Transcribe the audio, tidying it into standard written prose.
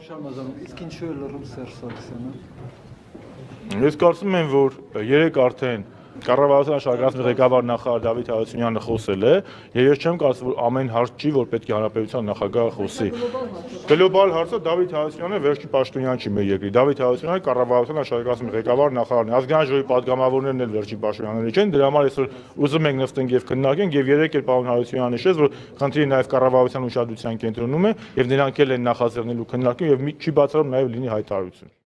Իսկ ինչու է լռում Սերժ Սարգսյանը։ Ես կարծում եմ, որ երեք արդեն կառավարության շարքացնի ղեկավար նախարար Դավիթ Հայությունյանը խոսել է, եւ ես չեմ կարծում, որ ամեն հարց չի, որ պետք է հանրապետության նախագահը խոսի։ Գլոբալ հարցը Դավիթ Հայությունյանը վերջի պաշտոնյան չի մեր երկրի։ Դավիթ Հայությունյանը կառավարության շարքացնի ղեկավար նախարարն է։ Ազգային ժողովի պատգամավորներն էլ վերջի պաշտոնյաները չեն, դրա համար այսօր ուզում ենք նստենք եւ քննարկենք եւ երեք էլ պարոն Հայությունյանը նշեց, որ խնդիրը նաեւ կառավարության ուշադրության կենտրոնում է եւ նրանք էլ են նախաձեռնել ու քննարկել եւ չի բացառում նաեւ լինի հայտարարություն։